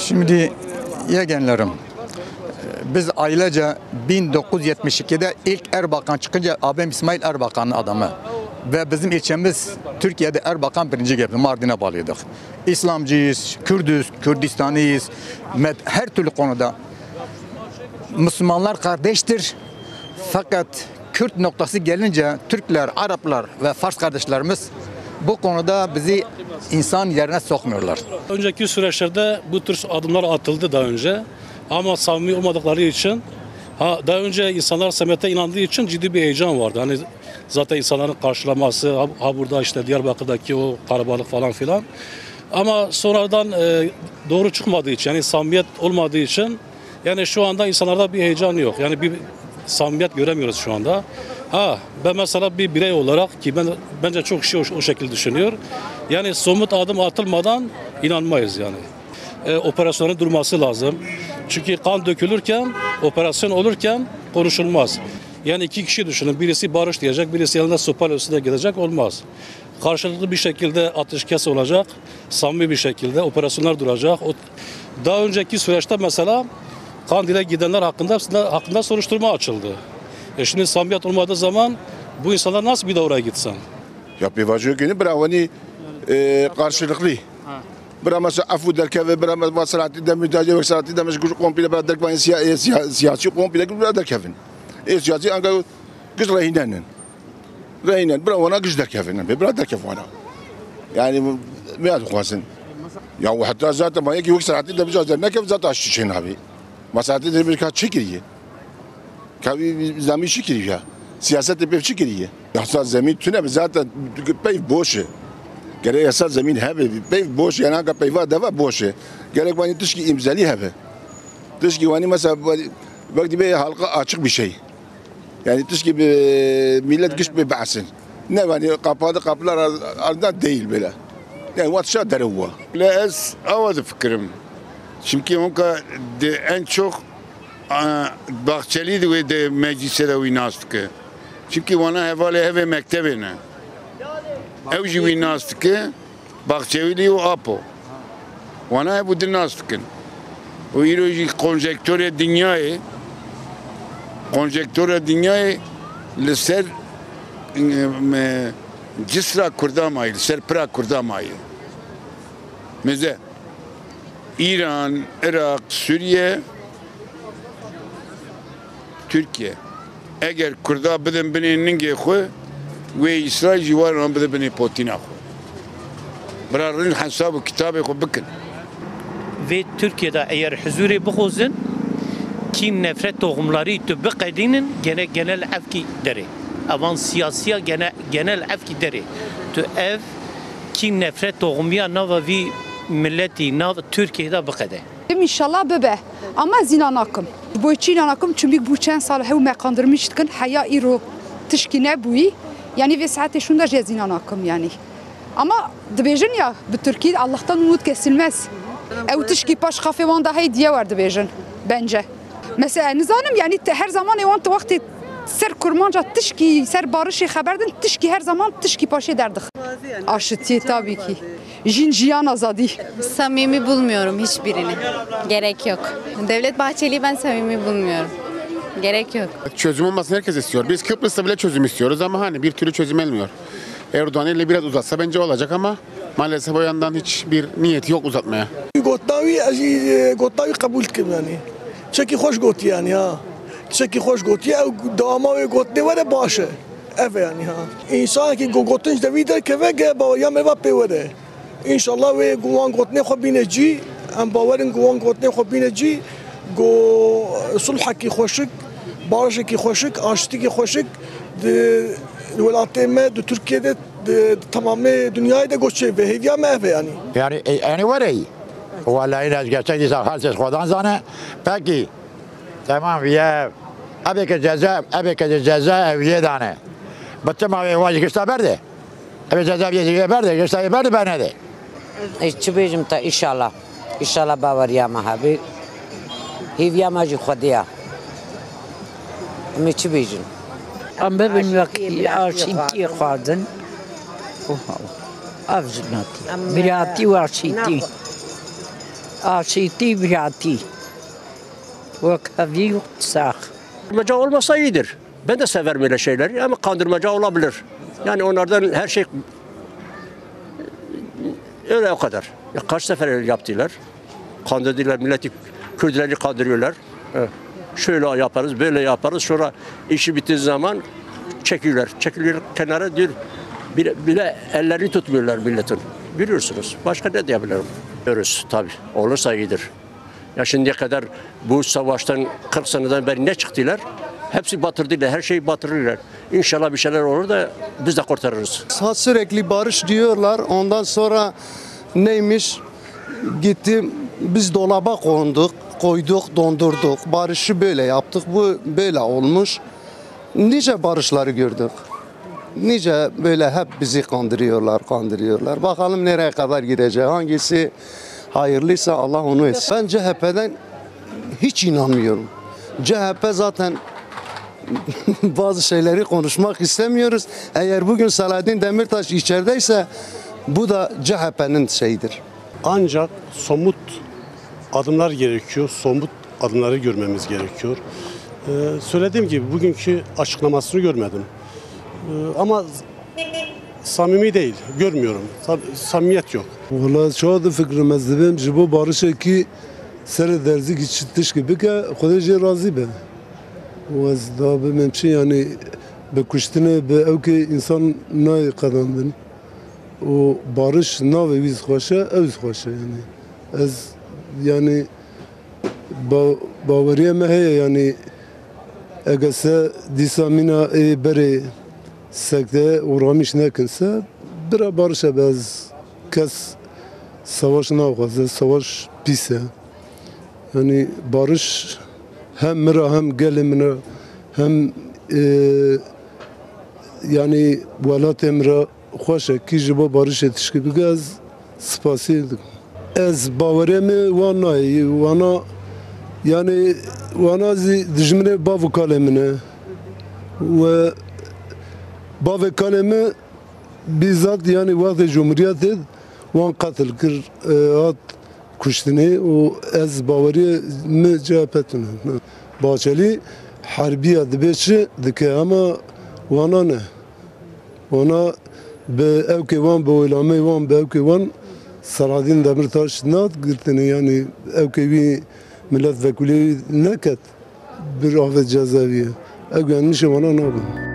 Şimdi yeğenlerim, biz ailece 1972'de ilk Erbakan çıkınca abim İsmail Erbakan'ın adamı ve bizim ilçemiz Türkiye'de Erbakan birinci geldi, Mardin'e bağlıydık. İslamcıyız, Kürdüz, Kürdistanlıyız, her türlü konuda Müslümanlar kardeştir. Fakat Kürt noktası gelince Türkler, Araplar ve Fars kardeşlerimiz bu konuda bizi insan yerine sokmuyorlar. Önceki süreçlerde bu tür adımlar atıldı daha önce. Ama samimi olmadıkları için, daha önce insanlar samimiyete inandığı için ciddi bir heyecan vardı. Hani zaten insanların karşılaması, burada işte Diyarbakır'daki o kalabalık falan filan. Ama sonradan doğru çıkmadığı için, yani samimiyet olmadığı için, yani şu anda insanlarda bir heyecan yok. Yani bir samimiyet göremiyoruz şu anda. Ben mesela bir birey olarak ki bence çok kişi o şekilde düşünüyor. Yani somut adım atılmadan inanmayız yani. Operasyonun durması lazım. Çünkü kan dökülürken, operasyon olurken konuşulmaz. Yani iki kişi düşünün. Birisi barış diyecek, birisi yanında sopayla üstüne gidecek, olmaz. Karşılıklı bir şekilde ateşkes olacak, samimi bir şekilde operasyonlar duracak. Daha önceki süreçte mesela Kandil'e gidenler hakkında soruşturma açıldı. Şimdi samimiyet olmadığı zaman bu insanlar nasıl bir de oraya gitsin? Ya bir vacı günü bravani karşılıklı. Bira mesela afu derken ve bira mesela Selahattin Demirtaş'ı ve Selahattin Demirtaş'ı komple bira derken siyasi komple bira derken. Siyasi anga güç rehinen. Rehinen bira ona güç derken. Bira derken ona. Yani ne yapıyorsun? Ya hatta zaten bana ki Selahattin Demirtaş'ı ne kadar zaten aşçı abi. Selahattin Demirtaş çekiliyor. Kavi zemin çekiliyor. Siyaset de çekiliyor. Yasa zemin tüne zaten pey boş. Gerek yasa zemin hebe, pey boş yani hangi peyva deva boş. Gerek bani tuşki imzali hebe. Tuşki bani mesela vakti bir halka açık bir şey. Yani tuşki millet güç bir bahsin. Ne bani kapalı kapılar ardından değil böyle. Yani vatşa derevuva. La es avadı fikrim. Çünkü onka en çok Bahçeli ve de meclise de oynastık. Çünkü bana hevale heve mektebine. Evci oynastık. Bahçeli o apo. Bana bu dinastık. O iroji konjektörü dünyayı liser cisra kurdamayı, liser pra kurdamayı. Mesela İran, Irak, Suriye, Türkiye. Eğer Kurda bidin binin ninge ve İsrail civarına bidin binin Putin'a xo. Bırakın hesabı kitabı xo bakın. Ve Türkiye'de eğer huzuri buxuzun kim nefret tohumları tübüqedinin genel evki deri. Avan siyasiya genel evki deri. Tu ev kim nefret tohumya nava vi milleti nav Türkiye'de bıqede. İnşallah bebe ama zinanakım. Bu çinanakım çünkü bu çen sal hev mekandırmıştıkın haya iro tişki ne buyi yani ve saate şunda zinanakım yani. Ama dibejin ya bu Türkiye Allah'tan umut kesilmez. Ev tişki paş kafe vanda hay diye var dibejin bence. Mesela nizanım yani her zaman evan vakti ser kurmanca tişki ser barışı haberdin tişki her zaman tişki paşa derdik. Aşıtı tabii ki. Jinjiyan azadi. Samimi bulmuyorum hiçbirini. Gerek yok. Devlet Bahçeli'yi ben samimi bulmuyorum. Gerek yok. Çözüm olmasını herkes istiyor. Biz Kıbrıs'ta bile çözüm istiyoruz ama hani bir türlü çözüm gelmiyor. Erdoğan ile biraz uzatsa bence olacak ama maalesef o yandan hiçbir niyeti yok uzatmaya. Gotavi kabul kim yani. Çeki hoş goti yani ha. Çeki hoş goti devamı ve gotne var başı. Evet yani ha. İnsan ki gotinç de vider keve ba ya meva pevere. İnşallah ve guvan gotne xobineci am bawerin guvan gotne xobineci go sulh ki xoşik barış ki xoşik aştı ki xoşik velateme de Türkiye'de tamamı dünyayı da göçe ve hediye mehve yani. Yani var iyi. Vallahi az gerçek değil halsiz kodan zane. Peki tamam ya abi ki ceza eviye dane. Battım abi vacı kışta verdi. Abi ceza eviye verdi kışta verdi bana de. Çibijim ta inşallah. İnşallah bavariya mahabi. Hivya maji khodiya. Mi çibijim. Amber benim vakti arşiti khadın. Avcınati. Birati ve arşiti. Aşiti biyati. Vakavi sak. Kandırmaca olmasa iyidir. Ben de severim öyle şeyleri ama kandırmaca olabilir. Yani onlardan her şey öyle o kadar. Ya kaç sefer öyle yaptılar. Kandırdılar milleti, Kürtleri kandırıyorlar. Şöyle yaparız, böyle yaparız. Sonra işi bittiği zaman çekiyorlar. Çekiliyor kenara diyor. Bile ellerini tutmuyorlar milletin. Biliyorsunuz. Başka ne diyebilirim? Görürüz tabii. Olursa iyidir. Ya şimdiye kadar bu savaştan 40 seneden beri ne çıktılar? Hepsi batırdılar. Her şeyi batırırlar. İnşallah bir şeyler olur da biz de kurtarırız. Sürekli barış diyorlar. Ondan sonra neymiş? Gittim biz dolaba koyduk, dondurduk. Barışı böyle yaptık. Bu böyle olmuş. Nice barışları gördük. Nice böyle hep bizi kandırıyorlar. Bakalım nereye kadar gidecek. Hangisi hayırlıysa Allah onu etsin. Ben CHP'den hiç inanmıyorum. CHP zaten bazı şeyleri konuşmak istemiyoruz. Eğer bugün Selahattin Demirtaş içerideyse bu da CHP'nin şeyidir. Ancak somut adımlar gerekiyor. Somut adımları görmemiz gerekiyor. Söylediğim gibi bugünkü açıklamasını görmedim. Ama samimi değil, görmüyorum. Samimiyet yok. Valla şu anda fikrimizde benim jibo barışa ki ser derzik içitiş gibi ki Kudüs'e razı ben. O da benim için yani bekuştine be evki insan ne kazandın. O barış nave biz hoşa, evz hoşa yani. Az yani bavariye meheye yani egese disamina bere sekte uğramış nekinse bir barışa bez kes savaş navgazı, savaş pise. Yani barış hem mira hem gelimine hem yani velat emra خوشه کی جبا بارش تشکی بگه سپاسی از باوریم وانایی وانا yani وانا دجمنه باو کالمنه و باو کالمه bizzat yani vakti cumhuriyeti van katil kır at kuştini o ez bavariye mi CHP'tine Bahçeli harbiye dibeçi dike ama vana ne ona به اوکیوان به علامه وان به اوکیوان سرادین دمرتاش نات گرتنی یعنی اوکیوی ملت وکولی نکت بر آفت جزاویه اوکیوان میشه وانا نابن